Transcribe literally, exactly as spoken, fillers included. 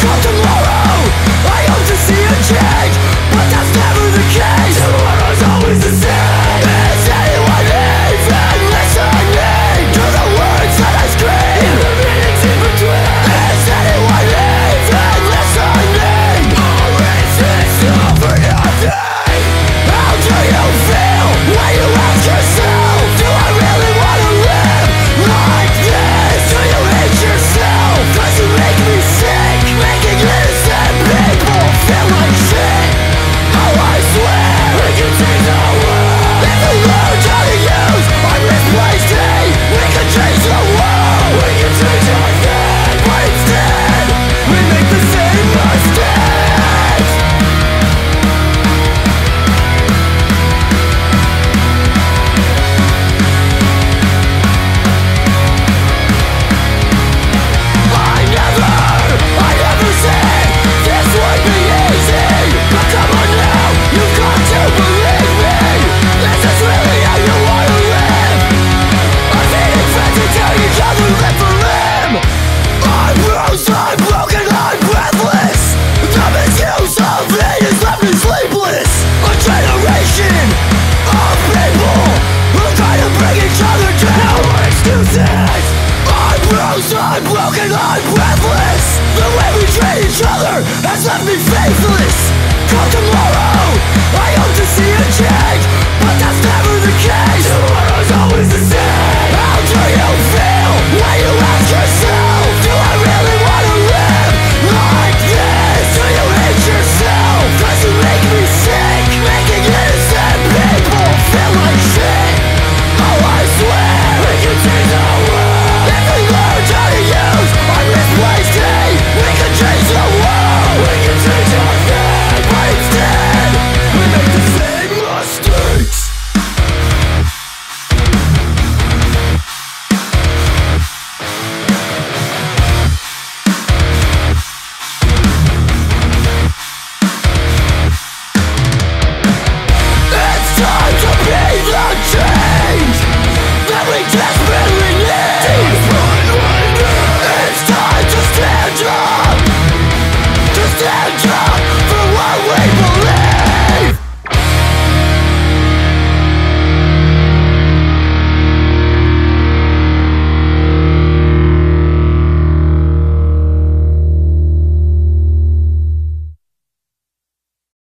Come tomorrow, I hope to see a change, but that's never the case. Tomorrow's always the same. Is anyone even listening to the words that I scream? In the meetings in between. Is anyone even listening? Or is this all for nothing? How do you feel when you ask yourself, do I really wanna live like this? Do you hate yourself? Cause you make me sick, making innocent people feel like shit. Oh, I swear we can change the world if we learn how to use our misplaced hate. We can change the world, we can change our thing, but instead we make the same mistakes. I never, I never said this would be easy, but come on now, you've got to believe me. This is really how you wanna live. I'm eating friends and tearing each other limb for limb. I'm bruised, I'm broken, I'm breathless. The misuse of it has left me sleepless. A generation of people who try to bring each other down. No more excuses. I'm bruised, I'm broken, I'm breathless. The way we treat each other has left me faithless. Come tomorrow,